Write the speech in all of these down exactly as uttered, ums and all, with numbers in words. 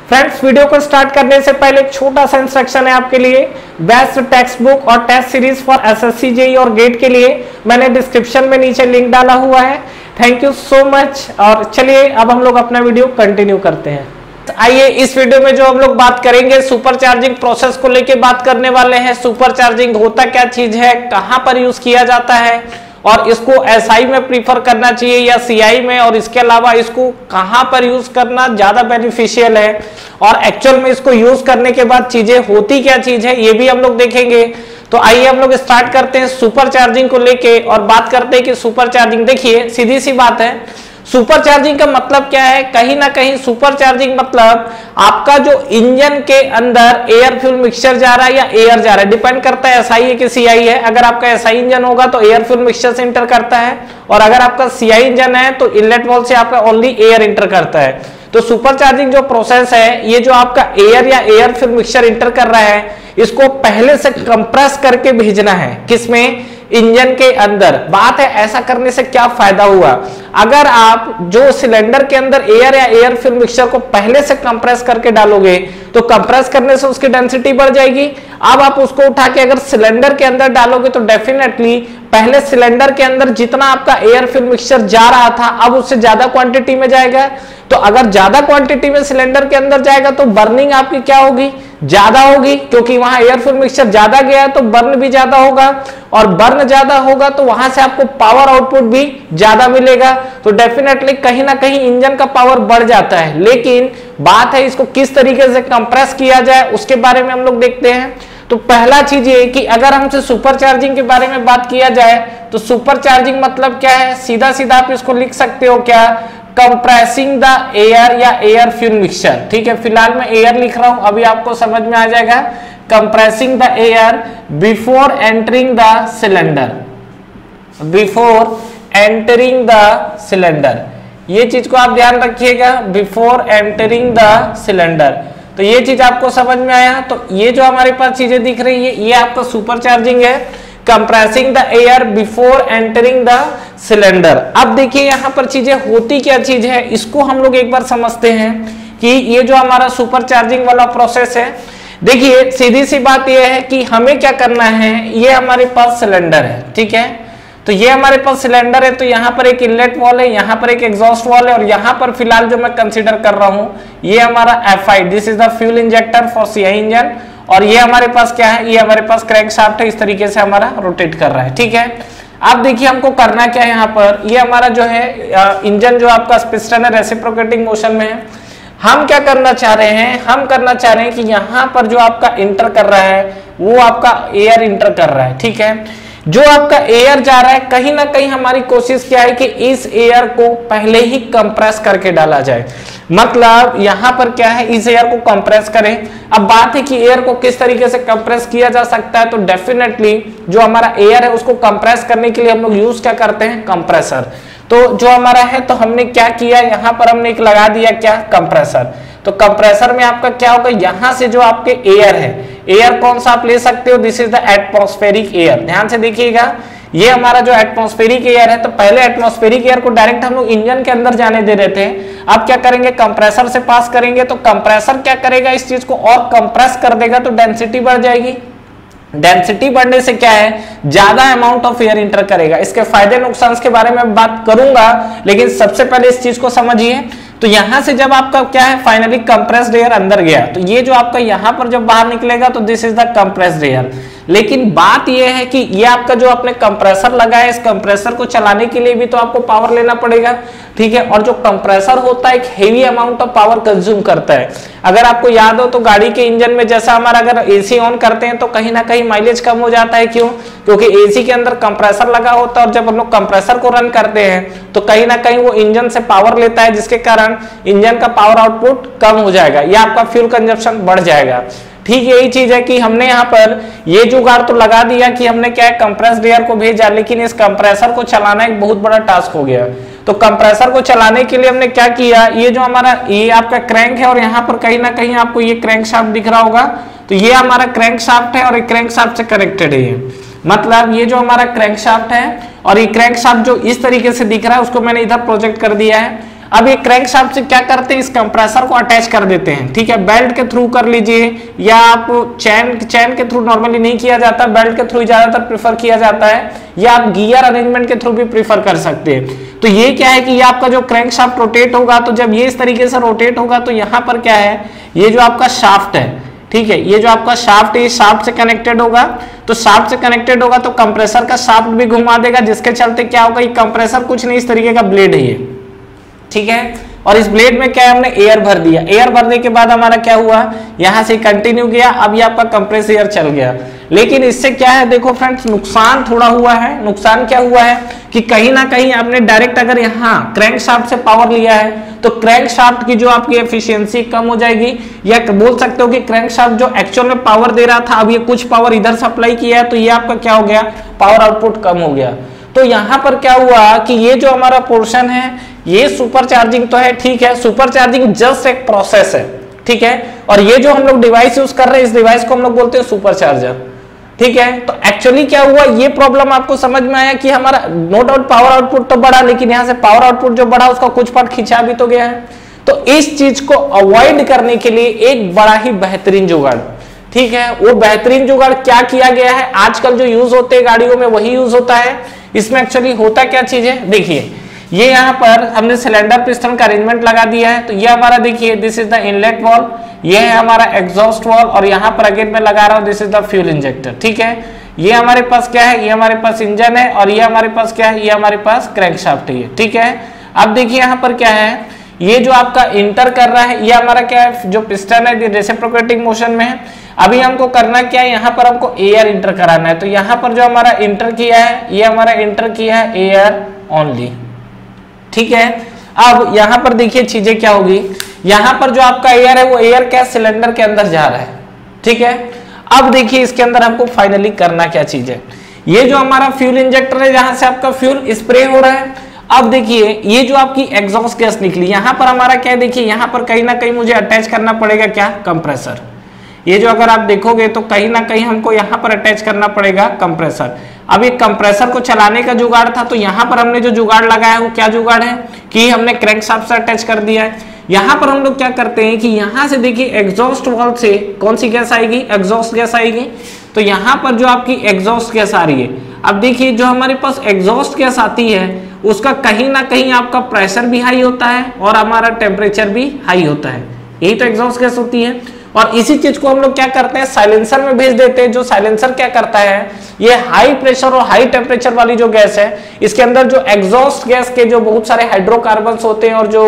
Friends, video को start करने से पहले एक छोटा सा इंस्ट्रक्शन है आपके लिए। बेस्ट टेक्स्ट बुक और test series for SSC, JEE और गेट के लिए मैंने डिस्क्रिप्शन में नीचे लिंक डाला हुआ है। Thank you so much. और चलिए अब हम लोग अपना वीडियो कंटिन्यू करते हैं। आइए इस वीडियो में जो हम लोग बात करेंगे सुपर चार्जिंग प्रोसेस को लेके बात करने वाले हैं। सुपर चार्जिंग होता क्या चीज है, कहां पर यूज किया जाता है और इसको एसआई में प्रीफर करना चाहिए या सीआई में, और इसके अलावा इसको कहां पर यूज करना ज्यादा बेनिफिशियल है और एक्चुअल में इसको यूज करने के बाद चीजें होती क्या चीज है, ये भी हम लोग देखेंगे। तो आइए हम लोग स्टार्ट करते हैं सुपर चार्जिंग को लेके और बात करते हैं कि सुपर चार्जिंग, देखिए सीधी सी बात है, सुपर चार्जिंग का मतलब क्या है। कहीं ना कहीं सुपर चार्जिंग मतलब आपका जो इंजन के अंदर एयर फ्यूल मिक्सचर जा रहा है या एयर जा रहा है, डिपेंड करता है एसआई है कि सीआई है। अगर आपका एसआई इंजन होगा तो एयर फ्यूल मिक्सचर से इंटर करता है, और अगर आपका सीआई इंजन है तो इनलेट वाल्व से आपका ओनली एयर इंटर करता है। तो सुपर चार्जिंग जो प्रोसेस है, ये जो आपका एयर या एयर फ्यूल मिक्सचर इंटर कर रहा है, इसको पहले से कंप्रेस करके भेजना है। किसमें? इंजन के अंदर। बात है ऐसा करने से क्या फायदा हुआ, अगर आप जो सिलेंडर के अंदर एयर या एयर फ्यूल मिक्सचर को पहले से कंप्रेस करके डालोगे तो कंप्रेस करने से उसकी डेंसिटी बढ़ जाएगी। अब आप उसको उठा के अगर सिलेंडर के अंदर डालोगे तो डेफिनेटली पहले सिलेंडर के अंदर जितना आपका एयर फ्यूल मिक्सचर जा रहा था अब उससे ज्यादा क्वांटिटी में जाएगा। तो अगर ज्यादा क्वांटिटी में सिलेंडर के अंदर जाएगा तो बर्निंग आपकी क्या होगी, ज्यादा होगी, क्योंकि वहां एयर फ्यूल मिक्सचर ज्यादा गया है तो बर्न भी ज्यादा होगा, और बर्न ज्यादा होगा तो वहां से आपको पावर आउटपुट भी ज्यादा मिलेगा। तो डेफिनेटली कहीं ना कहीं इंजन का पावर बढ़ जाता है। लेकिन बात है इसको किस तरीके से कंप्रेस किया जाए उसके बारे में हम लोग देखते हैं। तो पहला चीज ये कि अगर हमसे सुपर चार्जिंग के बारे में बात किया जाए तो सुपर चार्जिंग मतलब क्या है, सीधा सीधा आप इसको लिख सकते हो क्या, कंप्रेसिंग द एयर या एयर फ्यूल मिक्सचर। ठीक है, फिलहाल मैं एयर लिख रहा हूं, अभी आपको समझ में आ जाएगा। Compressing the air before entering the cylinder, before entering the cylinder, ये चीज को आप ध्यान रखिएगा, बिफोर एंटरिंग द सिलेंडर। तो ये चीज आपको समझ में आया। तो ये जो हमारे पास चीजें दिख रही है ये आपका सुपर चार्जिंग है, compressing the air before entering the cylinder. अब देखिए यहां पर चीजें होती क्या चीज है, इसको हम लोग एक बार समझते हैं कि ये जो हमारा सुपर चार्जिंग वाला प्रोसेस है, देखिए सीधी सी बात यह है कि हमें क्या करना है, ये हमारे पास सिलेंडर है, ठीक है, तो ये हमारे पास सिलेंडर है, तो यहाँ पर एक इनलेट वॉल है, यहाँ पर एक एग्जॉस्ट वॉल है, और यहाँ पर फिलहाल जो मैं कंसीडर कर रहा हूँ ये हमारा F I, this is the fuel injector for CI engine, और ये हमारे पास क्या है, ये हमारे पास क्रैंक शाफ्ट है, इस तरीके से हमारा रोटेट कर रहा है। ठीक है, अब देखिए हमको करना क्या है, यहाँ पर ये हमारा जो है इंजन जो आपका पिस्टन है रेसिप्रोकेटिंग मोशन में है। हम क्या करना चाह रहे हैं, हम करना चाह रहे हैं कि यहाँ पर जो आपका इंटर कर रहा है वो आपका एयर इंटर कर रहा है। ठीक है, जो आपका एयर जा रहा है कहीं ना कहीं हमारी कोशिश क्या है कि इस एयर को पहले ही कंप्रेस करके डाला जाए। मतलब यहां पर क्या है, इस एयर को कंप्रेस करें। अब बात है कि एयर को किस तरीके से कंप्रेस किया जा सकता है, तो डेफिनेटली जो हमारा एयर है उसको कंप्रेस करने के लिए हम लोग यूज क्या करते हैं, कंप्रेसर। तो जो हमारा है, तो हमने क्या किया, यहां पर हमने एक लगा दिया क्या, कंप्रेसर। तो कंप्रेसर में आपका क्या होगा, यहां से जो आपके एयर है, एयर कौन सा आप ले सकते हो, this is the atmospheric air. ध्यान से देखिएगा, ये हमारा जो एटमॉस्फेरिक एयर है, तो पहले एटमॉस्फेरिक एयर को डायरेक्ट हम लोग इंजन के अंदर जाने दे रहे थे, अब क्या करेंगे, कंप्रेसर से पास करेंगे। तो कंप्रेसर क्या करेगा, इस चीज को और कंप्रेस कर देगा, तो डेंसिटी बढ़ जाएगी। डेंसिटी बढ़ने से क्या है, ज्यादा अमाउंट ऑफ एयर इंटर करेगा। इसके फायदे नुकसान के बारे में बात करूंगा, लेकिन सबसे पहले इस चीज को समझिए। तो यहां से जब आपका क्या है, फाइनली कंप्रेस्ड एयर अंदर गया, तो ये जो आपका यहां पर जब बाहर निकलेगा तो this is the compressed air. लेकिन बात यह है कि ये आपका जो आपने कंप्रेसर लगाया, इस कंप्रेसर को चलाने के लिए भी तो आपको पावर लेना पड़ेगा। ठीक है, और जो कंप्रेसर होता है एक heavy amount of power consume करता है। अगर आपको याद हो तो गाड़ी के इंजन में जैसा हमारा अगर एसी ऑन करते हैं तो कहीं ना कहीं माइलेज कम हो जाता है। क्यों? क्योंकि एसी के अंदर कंप्रेसर लगा होता है, और जब हम लोग कंप्रेसर को रन करते हैं तो कहीं ना कहीं वो इंजन से पावर लेता है, जिसके कारण इंजन का पावर आउटपुट कम हो जाएगा या आपका फ्यूल कंजप्शन बढ़ जाएगा। ठीक यही चीज है कि हमने यहाँ पर ये जुगाड़ तो लगा दिया कि हमने क्या है, कंप्रेस्ड एयर को भेजा, लेकिन इस कंप्रेसर को चलाना एक बहुत बड़ा टास्क हो गया। तो कंप्रेसर को चलाने के लिए हमने क्या किया, ये जो हमारा ये आपका क्रैंक है, और यहाँ पर कहीं ना कहीं आपको ये क्रैंक शाफ्ट दिख रहा होगा, तो ये हमारा क्रैंक शाफ्ट है और ये क्रैंक शाफ्ट से कनेक्टेड है। ये मतलब ये जो हमारा क्रैंक शाफ्ट है और ये क्रैंक शाफ्ट जो इस तरीके से दिख रहा है उसको मैंने इधर प्रोजेक्ट कर दिया है। अब ये क्रैंक शाफ्ट से क्या करते हैं, इस कंप्रेसर को अटैच कर देते हैं, ठीक है, बेल्ट के थ्रू कर लीजिए या आप चैन चैन के थ्रू नॉर्मली नहीं किया जाता, बेल्ट के थ्रू ज्यादातर प्रीफर किया जाता है, या आप गियर अरेंजमेंट के थ्रू भी प्रीफर कर सकते हैं। तो ये क्या है कि ये आपका जो क्रैंक शाफ्ट रोटेट होगा, तो जब ये इस तरीके से रोटेट होगा तो यहाँ पर क्या है, ये जो आपका शाफ्ट है, ठीक है, ये जो आपका शाफ्ट है, ये शाफ्ट से कनेक्टेड होगा, तो शाफ्ट से कनेक्टेड होगा तो कंप्रेसर का शाफ्ट भी घुमा देगा, जिसके चलते क्या होगा, ये कंप्रेसर कुछ नहीं, इस तरीके का ब्लेड है ये, ठीक है, और इस ब्लेड में क्या है, हमने एयर भर दिया, एयर भरने के बाद हमारा क्या हुआ, यहां से कंटिन्यू किया, अब ये आपका कंप्रेस एयर चल गया। लेकिन इससे क्या है, देखो फ्रेंड्स, नुकसान थोड़ा हुआ है। नुकसान क्या हुआ है कि कहीं ना कहीं आपने डायरेक्ट अगर यहाँ क्रैंक शाफ्ट से पावर लिया है तो क्रैंक शाफ्ट की जो आपकी एफिशिएंसी कम हो जाएगी, या बोल सकते हो कि क्रैंक शाफ्ट जो एक्चुअल में पावर दे रहा था, अब ये कुछ पावर इधर सप्लाई किया है, तो ये आपका क्या हो गया, पावर आउटपुट कम हो गया। तो यहां पर क्या हुआ कि ये जो हमारा पोर्शन है, ये सुपर चार्जिंग तो है, ठीक है, सुपर चार्जिंग जस्ट एक प्रोसेस है, ठीक है, और ये जो हम लोग डिवाइस यूज कर रहे हैं, इस डिवाइस को हम लोग बोलते हैं सुपर चार्जर, ठीक है। तो एक्चुअली क्या हुआ, ये प्रॉब्लम आपको समझ में आया कि हमारा नो डाउट पावर आउटपुट तो बढ़ा, लेकिन यहां से पावर आउटपुट जो बढ़ा उसका कुछ पार्ट खिंचा भी तो गया है। तो इस चीज को अवॉइड करने के लिए एक बड़ा ही बेहतरीन जुगाड़, ठीक है, वो बेहतरीन जुगाड़ क्या किया गया है, आजकल जो यूज होते हैं गाड़ियों में वही यूज होता है। इसमें एक्चुअली होता क्या चीज है, देखिए, ये यहाँ पर हमने सिलेंडर पिस्टन का अरेंजमेंट लगा दिया है, तो ये हमारा देखिए, this is the inlet valve, ये है हमारा एग्जॉस्ट वाल्व, और यहाँ पर अगेन मैं लगा रहा हूँ, this is the fuel injector, ठीक है। ये हमारे पास क्या है, ये हमारे पास इंजन है, और ये हमारे पास क्या है, ये हमारे पास क्रैंक शाफ्ट है, ठीक है। अब देखिए यहाँ पर क्या है, ये जो आपका इंटर कर रहा है, ये हमारा क्या है, जो पिस्टन है रेसिप्रोकेटिंग मोशन में है। अभी हमको करना क्या है, यहाँ पर हमको एयर इंटर कराना है, तो यहाँ पर जो हमारा इंटर किया है, ये हमारा इंटर किया है एयर ओनली, ठीक है। अब यहाँ पर देखिए चीजें क्या होगी, यहाँ पर जो आपका एयर है वो एयर क्या सिलेंडर के अंदर जा रहा है, ठीक है। अब देखिए इसके अंदर हमको फाइनली करना क्या चीज है, ये जो हमारा फ्यूल इंजेक्टर है, जहां से आपका फ्यूल स्प्रे हो रहा है। अब देखिए ये जो आपकी एग्जॉस्ट गैस निकली, यहाँ पर हमारा क्या है, देखिए यहाँ पर कहीं ना कहीं मुझे अटैच करना पड़ेगा क्या, कंप्रेसर। ये जो अगर आप देखोगे तो कहीं ना कहीं हमको यहाँ पर अटैच करना पड़ेगा कंप्रेसर। अब ये कंप्रेसर को चलाने का जुगाड़ था, तो यहाँ पर हमने जो जुगाड़ लगाया है वो क्या जुगाड़ है कि हमने क्रैंक शाफ्ट से अटैच कर दिया है। यहाँ पर हम लोग क्या करते हैं कि यहाँ से देखिए एग्जॉस्ट वाल्व से कौन सी गैस आएगी, एग्जॉस्ट गैस आएगी। तो यहाँ पर जो आपकी एग्जॉस्ट गैस आ रही है, अब देखिए जो हमारे पास एग्जॉस्ट गैस आती है उसका कहीं ना कहीं आपका प्रेशर भी हाई होता है और हमारा टेम्परेचर भी हाई होता है, यही तो एग्जॉस्ट गैस होती है। और इसी चीज को हम लोग क्या करते हैं, साइलेंसर में भेज देते हैं। जो साइलेंसर क्या करता है, ये हाई प्रेशर और हाई टेम्परेचर वाली जो गैस है, इसके अंदर जो एग्जॉस्ट गैस के जो बहुत सारे हाइड्रोकार्बन्स होते हैं और जो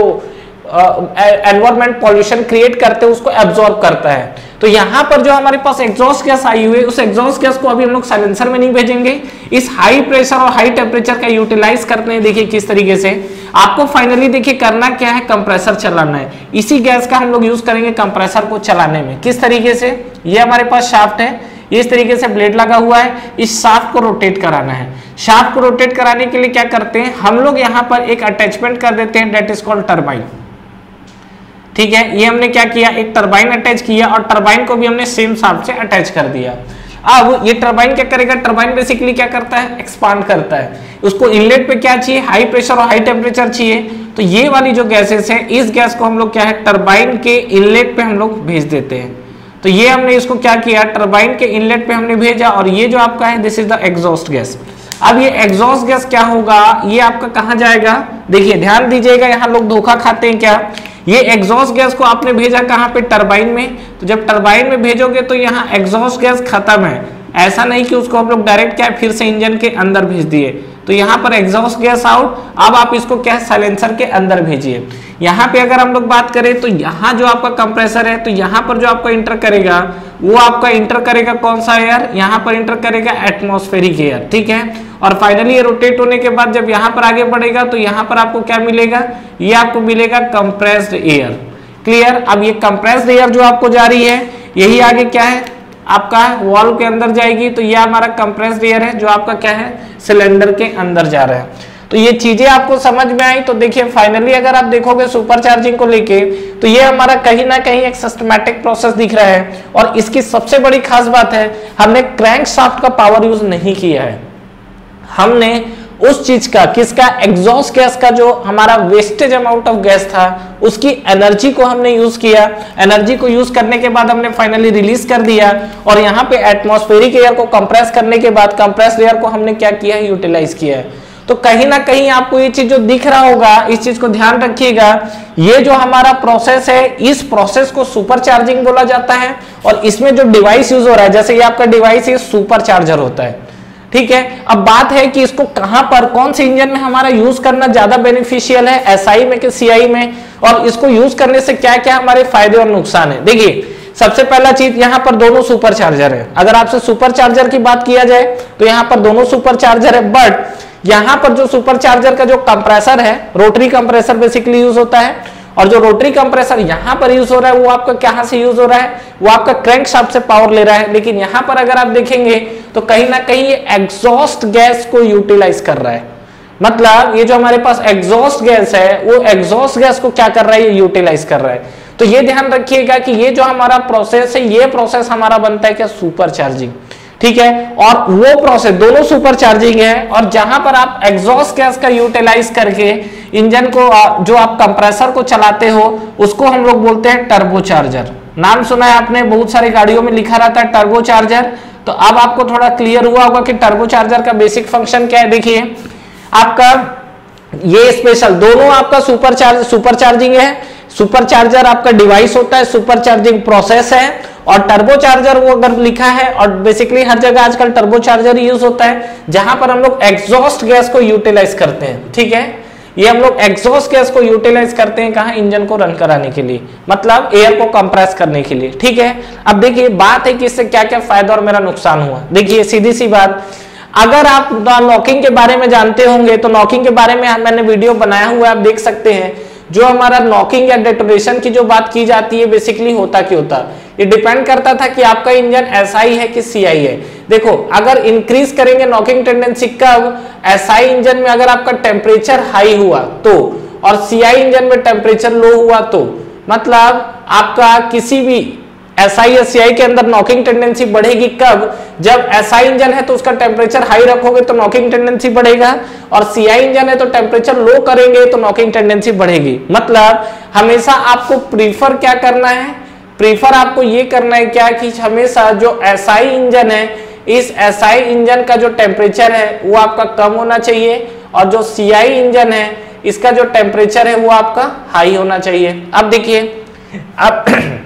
एनवायरमेंट पॉल्यूशन क्रिएट करते हैं उसको एब्जॉर्ब करता है। तो यहाँ पर जो हमारे पास एग्जॉस्ट गैस आई हुई है, उस एग्जॉस्ट गैस को अभी हम लोग साइलेंसर में नहीं भेजेंगे, इस हाई प्रेशर और हाई टेम्परेचर का यूटिलाइज करते हैं। देखिए किस तरीके से आपको फाइनली देखिए करना क्या है, कंप्रेसर चलाना है। इसी गैस का हम लोग यूज करेंगे कंप्रेसर को चलाने में। किस तरीके से, ये हमारे पास शाफ्ट है, इस तरीके से ब्लेड लगा हुआ है, इस शाफ्ट को रोटेट कराना है। शाफ्ट को रोटेट कराने के लिए क्या करते हैं हम लोग, यहाँ पर एक अटैचमेंट कर देते हैं, डेट इज कॉल्ड टरबाइन। ठीक है, ये हमने क्या किया, एक टरबाइन अटैच किया और टरबाइन को भी हमने सेम शाफ्ट से अटैच कर दिया। अब ये टरबाइन क्या करेगा, टरबाइन बेसिकली क्या करता है, एक्सपांड करता है। उसको इनलेट पे क्या चाहिए, हाई प्रेशर और हाई टेम्परेचर चाहिए। तो ये वाली जो गैसेस है, इस गैस को हम लोग क्या है, टरबाइन के इनलेट पे हम लोग भेज देते हैं। तो ये हमने इसको क्या किया, टरबाइन के इनलेट पे हमने भेजा और ये जो आपका है, this is the exhaust gas. अब ये एग्जॉस्ट गैस क्या होगा, ये आपका कहाँ जाएगा, देखिए ध्यान दीजिएगा, यहाँ लोग धोखा खाते हैं क्या, ये एग्जॉस्ट गैस को आपने भेजा कहाँ पे, टरबाइन में। तो जब टरबाइन में भेजोगे तो यहाँ एग्जॉस्ट गैस खत्म है, ऐसा नहीं कि उसको हम लोग डायरेक्ट क्या फिर से इंजन के अंदर भेज दिए। तो यहाँ पर एग्जॉस्ट गैस आउट, अब आप इसको क्या साइलेंसर के अंदर भेजिए। यहाँ पे अगर हम लोग बात करें तो यहाँ जो आपका कंप्रेसर है, तो यहाँ पर जो आपका इंटर करेगा वो आपका इंटर करेगा कौन सा एयर, यहाँ पर इंटर करेगा एटमॉस्फेरिक एयर। ठीक है, और फाइनली ये रोटेट होने के बाद जब यहाँ पर आगे बढ़ेगा तो यहाँ पर आपको क्या मिलेगा, ये आपको मिलेगा कंप्रेस्ड एयर। क्लियर। अब ये कंप्रेस्ड एयर जो आपको जा रही है, यही आगे क्या है आपका वाल्व के अंदर जाएगी। तो ये हमारा कंप्रेस्ड एयर है जो आपका क्या है, सिलेंडर के अंदर जा रहा है। तो ये चीजें आपको समझ में आई। तो देखिए फाइनली अगर आप देखोगे सुपर चार्जिंग को लेके, तो ये हमारा कहीं ना कहीं एक सिस्टमैटिक प्रोसेस दिख रहा है। और इसकी सबसे बड़ी खास बात है, हमने क्रैंक शाफ्ट का पावर यूज नहीं किया है, हमने उस चीज का, किसका, एग्जॉस्ट गैस का जो हमारा वेस्टेज अमाउंट ऑफ गैस था उसकी एनर्जी को हमने यूज किया। एनर्जी को यूज करने के बाद हमने फाइनली रिलीज कर दिया और यहाँ पे एटमॉस्फेरिक एयर को कंप्रेस करने के बाद कंप्रेस्ड एयर को हमने क्या किया है, यूटिलाइज किया है। तो कहीं ना कहीं आपको ये चीज जो दिख रहा होगा, इस चीज को ध्यान रखिएगा, ये जो हमारा प्रोसेस है, इस प्रोसेस को सुपर चार्जिंग बोला जाता है। और इसमें जो डिवाइस यूज हो रहा है, जैसे ये आपका डिवाइस, ये सुपर चार्जर होता है, ठीक है। अब बात है कि इसको कहां पर, कौन से इंजन में हमारा यूज करना ज्यादा बेनिफिशियल है, एसआई में कि सीआई में, और इसको यूज करने से क्या क्या हमारे फायदे और नुकसान है। देखिए सबसे पहला चीज, यहां पर दोनों सुपर चार्जर है। अगर आपसे सुपर चार्जर की बात किया जाए तो यहां पर दोनों सुपर चार्जर है, बट यहां पर जो सुपर चार्जर का जो कंप्रेसर है, रोटरी कंप्रेसर बेसिकली यूज होता है। और जो रोटरी कंप्रेसर यहां पर यूज हो रहा है वो आपका कहां से यूज हो रहा है, वो आपका क्रैंकशाफ्ट से पावर ले रहा है। लेकिन यहां पर अगर आप देखेंगे तो कहीं ना कहीं ये एग्जॉस्ट गैस को यूटिलाइज कर रहा है। मतलब ये जो हमारे पास एग्जॉस्ट गैस है, वो एग्जॉस्ट गैस को क्या कर रहा है, ये यूटिलाइज कर रहा है। तो ये ध्यान रखिएगा कि ये जो हमारा प्रोसेस है, ये प्रोसेस हमारा बनता है क्या, सुपर चार्जिंग, ठीक है। और वो प्रोसेस दोनों सुपर चार्जिंग है, और जहां पर आप एग्जॉस्ट गैस का यूटिलाइज करके इंजन को, जो आप कंप्रेसर को चलाते हो, उसको हम लोग बोलते हैं टर्बो चार्जर। नाम सुना है आपने, बहुत सारी गाड़ियों में लिखा रहता है टर्बो चार्जर। तो अब आपको थोड़ा क्लियर हुआ होगा कि टर्बो चार्जर का बेसिक फंक्शन क्या है। देखिए आपका ये स्पेशल, दोनों आपका सुपर चार्ज सुपर चार्जिंग है। सुपर चार्जर आपका डिवाइस होता है, सुपर चार्जिंग प्रोसेस है, और टर्बो चार्जर वो अगर लिखा है, और बेसिकली हर जगह आजकल टर्बो चार्जर यूज होता है, जहां पर हम लोग एग्जॉस्ट गैस को यूटिलाइज करते हैं, ठीक है। ये हम लोग एग्जॉस्ट गैस को यूटिलाइज करते हैं कहां, इंजन को रन कराने के लिए, मतलब एयर को कंप्रेस करने के लिए, ठीक है। अब देखिए बात है कि इससे क्या क्या फायदा और मेरा नुकसान हुआ। देखिए सीधी सी बात, अगर आप नॉकिंग के बारे में जानते होंगे तो नॉकिंग के बारे में मैंने वीडियो बनाया हुआ है, आप देख सकते हैं। जो हमारा नॉकिंग या डेटोनेशन की जो बात की जाती है, बेसिकली होता क्या होता, ये डिपेंड करता था कि आपका इंजन एसआई है कि सीआई है। देखो अगर इंक्रीज करेंगे नॉकिंग टेंडेंसी कब, एसआई इंजन में अगर आपका टेम्परेचर हाई हुआ तो, और सीआई इंजन में टेम्परेचर लो हुआ तो, मतलब आपका किसी भी एसआई या सीआई के अंदर नॉकिंग टेंडेंसी बढ़ेगी कब, जब एसआई इंजन है तो उसका टेम्परेचर हाई रखोगे तो नॉकिंग टेंडेंसी बढ़ेगा, और सीआई इंजन है तो टेम्परेचर लो करेंगे तो नॉकिंग टेंडेंसी बढ़ेगी। मतलब हमेशा आपको प्रीफर क्या करना है, प्रीफर आपको ये करना है क्या कि हमेशा जो एसआई इंजन है, इस एसआई इंजन का जो टेम्परेचर है वो आपका कम होना चाहिए, और जो सीआई इंजन है इसका जो टेम्परेचर है वो आपका हाई होना चाहिए। अब देखिए अब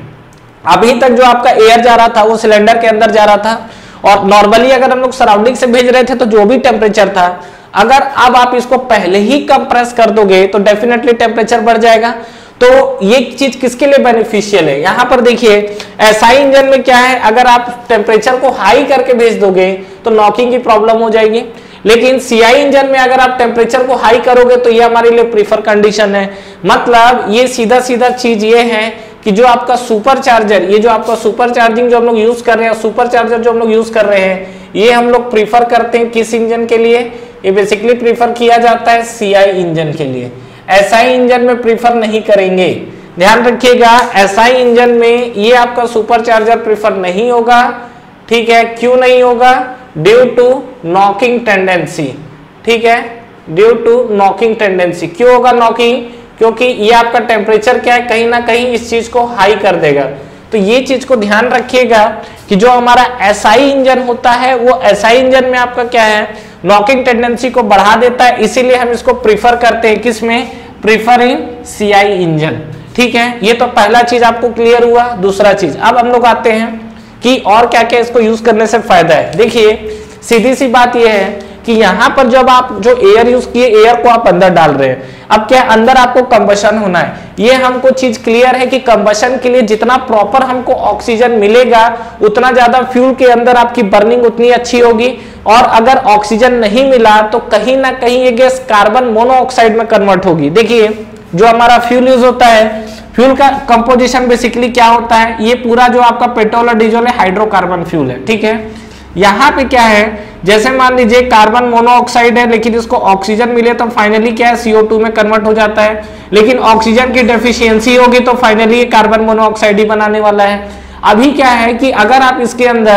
अभी तक जो आपका एयर जा रहा था वो सिलेंडर के अंदर जा रहा था, और नॉर्मली अगर हम लोग सराउंडिंग से भेज रहे थे तो जो भी टेम्परेचर था, अगर अब आप इसको पहले ही कंप्रेस कर दोगे तो डेफिनेटली टेम्परेचर बढ़ जाएगा। तो ये चीज किसके लिए बेनिफिशियल है, यहां पर देखिए एसआई इंजन में क्या है, अगर आप टेम्परेचर को हाई करके भेज दोगे तो नॉकिंग की प्रॉब्लम हो जाएगी। लेकिन सीआई इंजन में अगर आप टेम्परेचर को हाई करोगे तो ये हमारे लिए प्रीफर कंडीशन है। मतलब ये सीधा सीधा चीज ये है कि जो आपका सुपर चार्जर, ये जो आपका सुपर चार्जिंग जो हम लोग यूज कर रहे हैं, सुपर चार्जर जो हम लोग यूज कर रहे हैं, ये हम लोग प्रीफर करते हैं किस इंजन के लिए, ये बेसिकली प्रीफर किया जाता है सीआई इंजन के लिए। एसआई इंजन में प्रीफर नहीं करेंगे, ध्यान रखिएगा। एसआई इंजन में ये आपका सुपर चार्जर प्रीफर नहीं होगा, ठीक है। क्यों नहीं होगा, ड्यू टू नॉकिंग टेंडेंसी, ठीक है, ड्यू टू नॉकिंग टेंडेंसी। क्यों होगा नॉकिंग, क्योंकि ये आपका टेम्परेचर क्या है, कहीं ना कहीं इस चीज को हाई कर देगा। तो ये चीज को ध्यान रखिएगा कि जो हमारा एसआई इंजन होता है वो एसआई इंजन में आपका क्या है, नॉकिंग टेंडेंसी को बढ़ा देता है, इसीलिए हम इसको प्रीफर करते हैं किसमें, प्रीफर इन सीआई इंजन, ठीक है। ये तो पहला चीज आपको क्लियर हुआ। दूसरा चीज अब हम लोग आते हैं कि और क्या क्या इसको यूज करने से फायदा है। देखिए सीधी सी बात यह है कि यहां पर जब आप जो एयर यूज किए, एयर को आप अंदर डाल रहे हैं, अब क्या अंदर आपको कंबशन होना है, ये हमको चीज क्लियर है कि कंबशन के लिए जितना प्रॉपर हमको ऑक्सीजन मिलेगा उतना ज्यादा फ्यूल के अंदर आपकी बर्निंग उतनी अच्छी होगी। और अगर ऑक्सीजन नहीं मिला तो कहीं ना कहीं ये गैस कार्बन मोनोऑक्साइड में कन्वर्ट होगी। देखिए जो हमारा फ्यूल यूज होता है, फ्यूल का कंपोजिशन बेसिकली क्या होता है, ये पूरा जो आपका पेट्रोल और डीजल है हाइड्रोकार्बन फ्यूल है, ठीक है। यहाँ पे क्या है, जैसे मान लीजिए कार्बन मोनोऑक्साइड है, लेकिन इसको ऑक्सीजन मिले तो फाइनली क्या है, सी ओ टू में कन्वर्ट हो जाता है। लेकिन ऑक्सीजन की डेफिशिएंसी होगी तो फाइनली ये कार्बन मोनोऑक्साइड ही बनाने वाला है। अभी क्या है कि अगर आप इसके अंदर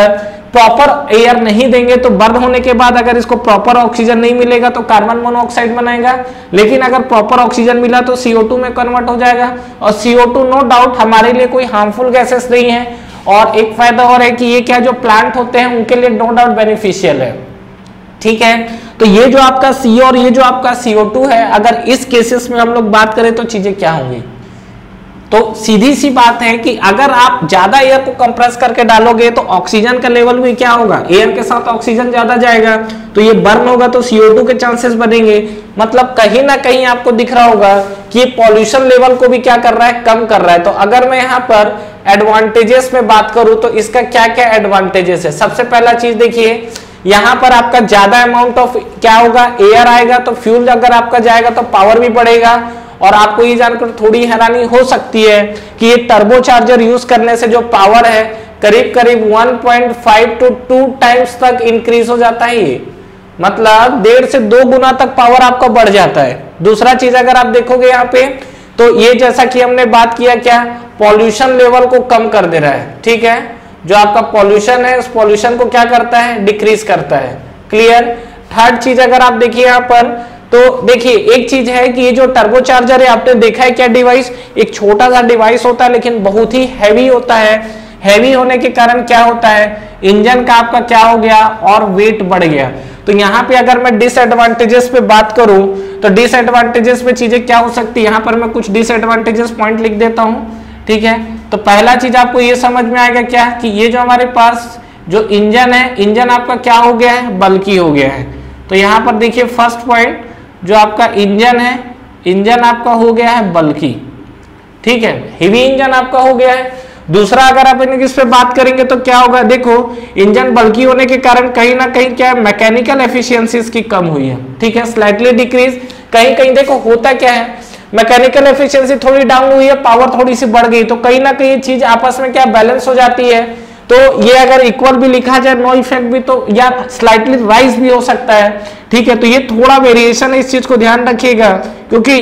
प्रॉपर एयर नहीं देंगे तो बर्न होने के बाद अगर इसको प्रॉपर ऑक्सीजन नहीं मिलेगा तो कार्बन मोनोऑक्साइड बनाएगा, लेकिन अगर प्रॉपर ऑक्सीजन मिला तो सी ओ टू में कन्वर्ट हो जाएगा। और C O two no doubt हमारे लिए कोई हार्मफुल गैसेस नहीं है। और एक फायदा और है कि ये क्या जो प्लांट होते हैं उनके लिए नो डाउट बेनिफिशियल है, ठीक है। तो ये जो आपका सी और ये जो आपका सी ओ टू है, अगर इस केसेस में हम लोग बात करें तो चीजें क्या होंगी, तो सीधी सी बात है कि अगर आप ज्यादा एयर को कंप्रेस करके डालोगे तो ऑक्सीजन का लेवल भी क्या होगा, एयर के साथ ऑक्सीजन ज्यादा जाएगा तो ये बर्न होगा तो सी ओ टू के चांसेस बनेंगे। मतलब कहीं ना कहीं आपको दिख रहा होगा कि पॉल्यूशन लेवल को भी क्या कर रहा है, कम कर रहा है। तो अगर मैं यहाँ पर एडवांटेजेस में बात करूं तो इसका क्या क्या एडवांटेजेस है। सबसे पहला चीज देखिए, यहाँ पर आपका ज्यादा अमाउंट ऑफ क्या होगा, एयर आएगा तो फ्यूल अगर आपका जाएगा तो पावर भी बढ़ेगा। और आपको ये जानकर थोड़ी हैरानी हो सकती है कि ये टर्बोचार्जर यूज करने से जो पावर है करीब करीब one point five to two times तक इंक्रीज हो जाता है। ये मतलब डेढ़ से दो गुना तक पावर आपका बढ़ जाता है। दूसरा चीज अगर आप देखोगे यहाँ पे तो ये जैसा कि हमने बात किया क्या, पॉल्यूशन लेवल को कम कर दे रहा है, ठीक है। जो आपका पॉल्यूशन है उस पॉल्यूशन को क्या करता है, डिक्रीज करता है। क्लियर। थर्ड चीज अगर आप देखिए यहाँ पर तो देखिए एक चीज है कि ये जो टर्बोचार्जर है आपने देखा है क्या डिवाइस, एक छोटा सा डिवाइस होता है लेकिन बहुत ही हैवी होता है। हैवी होने के कारण क्या होता है, इंजन का आपका क्या हो गया और वेट बढ़ गया। तो यहाँ पे अगर मैं डिसएडवांटेजेस पे बात करूं तो डिसएडवांटेजेस पे चीजें क्या हो सकती है, यहाँ पर मैं कुछ डिसएडवांटेजेस पॉइंट लिख देता हूँ, ठीक है। तो पहला चीज आपको ये समझ में आएगा क्या कि ये जो हमारे पास जो इंजन है, इंजन आपका क्या हो गया है, बल्कि हो गया है। तो यहाँ पर देखिए फर्स्ट पॉइंट, जो आपका इंजन है, इंजन आपका हो गया है बल्कि, ठीक है, हेवी इंजन आपका हो गया है। दूसरा अगर आप इस पे बात करेंगे तो क्या होगा, देखो इंजन बल्कि होने के कारण कहीं ना कहीं क्या है, मैकेनिकल एफिशिएंसीज की कम हुई है, ठीक है, स्लाइटली डिक्रीज। कहीं कहीं देखो होता क्या है, मैकेनिकल एफिशिएंसी थोड़ी डाउन हुई है, पावर थोड़ी सी बढ़ गई, तो कहीं ना कहीं चीज आपस में क्या बैलेंस हो जाती है। तो ये अगर इक्वल भी लिखा जाए, नो इफेक्ट भी, तो या स्लाइटली राइज भी हो सकता है, ठीक है। तो ये थोड़ा वेरिएशन है, इस चीज को ध्यान रखिएगा, क्योंकि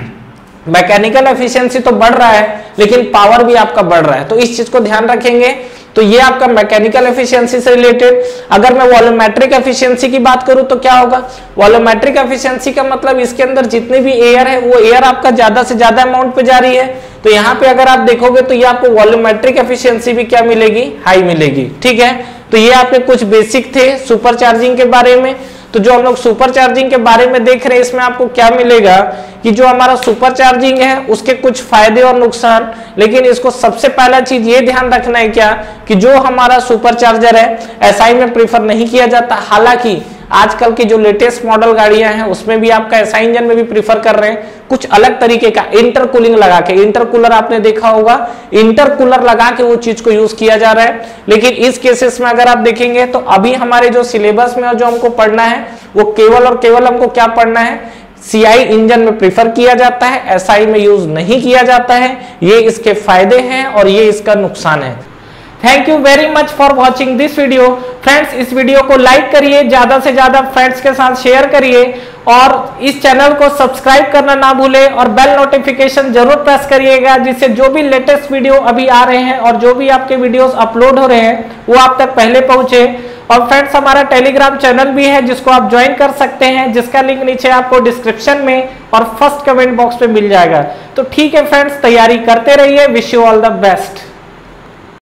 मैकेनिकल एफिशिएंसी तो बढ़ रहा है लेकिन पावर भी आपका बढ़ रहा है, तो इस चीज को ध्यान रखेंगे। तो ये आपका मैकेनिकल एफिशिएंसी से रिलेटेड। अगर मैं वॉल्यूमेट्रिक एफिशिएंसी की बात करूं तो क्या होगा, वॉल्यूमेट्रिक एफिशिएंसी का मतलब इसके अंदर जितने भी एयर है वो एयर आपका ज्यादा से ज्यादा अमाउंट पे जा रही है। तो यहाँ पे अगर आप देखोगे तो ये आपको वॉल्यूमेट्रिक एफिशिएंसी भी क्या मिलेगी, हाई मिलेगी, ठीक है। तो ये आपके कुछ बेसिक थे सुपर चार्जिंग के बारे में। तो जो हम लोग सुपर चार्जिंग के बारे में देख रहे हैं इसमें आपको क्या मिलेगा कि जो हमारा सुपर चार्जिंग है उसके कुछ फायदे और नुकसान, लेकिन इसको सबसे पहला चीज ये ध्यान रखना है क्या कि जो हमारा सुपर चार्जर है एस आई में प्रीफर नहीं किया जाता। हालांकि आजकल की जो लेटेस्ट मॉडल गाड़ियां हैं उसमें भी आपका एस आई इंजन में भी प्रीफर कर रहे हैं, कुछ अलग तरीके का इंटरकूलिंग लगा के, इंटरकूलर आपने देखा होगा, इंटरकूलर लगा के वो चीज को यूज किया जा रहा है। लेकिन इस केसेस में अगर आप देखेंगे तो अभी हमारे जो सिलेबस में जो हमको पढ़ना है वो केवल और केवल हमको क्या पढ़ना है, सी आई इंजन में प्रीफर किया जाता है, एस आई में यूज नहीं किया जाता है। ये इसके फायदे हैं और ये इसका नुकसान है। Thank you very much for watching this video. Friends इस वीडियो को लाइक करिए, ज्यादा से ज्यादा फ्रेंड्स के साथ शेयर करिए और इस चैनल को सब्सक्राइब करना ना भूलें और बेल नोटिफिकेशन जरूर प्रेस करिएगा, जिससे जो भी लेटेस्ट वीडियो अभी आ रहे हैं और जो भी आपके वीडियोस अपलोड हो रहे हैं वो आप तक पहले पहुंचे। और फ्रेंड्स हमारा टेलीग्राम चैनल भी है जिसको आप ज्वाइन कर सकते हैं, जिसका लिंक नीचे आपको डिस्क्रिप्शन में और फर्स्ट कमेंट बॉक्स पे मिल जाएगा। तो ठीक है फ्रेंड्स, तैयारी करते रहिए। Wish you all the best.